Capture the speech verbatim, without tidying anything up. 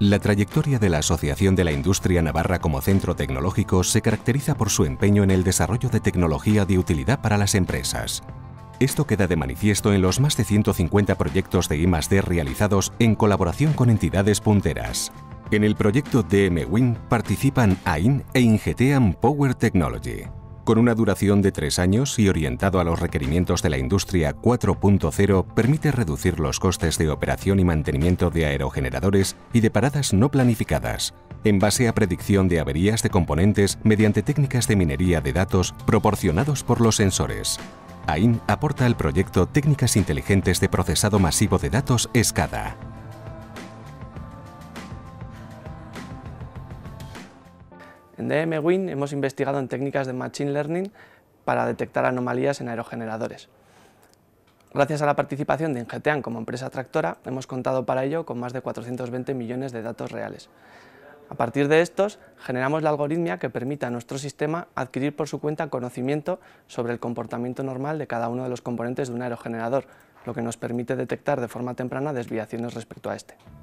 La trayectoria de la Asociación de la Industria Navarra como centro tecnológico se caracteriza por su empeño en el desarrollo de tecnología de utilidad para las empresas. Esto queda de manifiesto en los más de ciento cincuenta proyectos de I más D realizados en colaboración con entidades punteras. En el proyecto D M Win participan A I N e Ingeteam Power Technology. Con una duración de tres años y orientado a los requerimientos de la industria cuatro punto cero, permite reducir los costes de operación y mantenimiento de aerogeneradores y de paradas no planificadas, en base a predicción de averías de componentes mediante técnicas de minería de datos proporcionados por los sensores. A I N aporta al proyecto técnicas inteligentes de procesado masivo de datos SCADA. En D M Win hemos investigado en técnicas de Machine Learning para detectar anomalías en aerogeneradores. Gracias a la participación de Ingeteam como empresa tractora, hemos contado para ello con más de cuatrocientos veinte millones de datos reales. A partir de estos, generamos la algoritmia que permite a nuestro sistema adquirir por su cuenta conocimiento sobre el comportamiento normal de cada uno de los componentes de un aerogenerador, lo que nos permite detectar de forma temprana desviaciones respecto a este.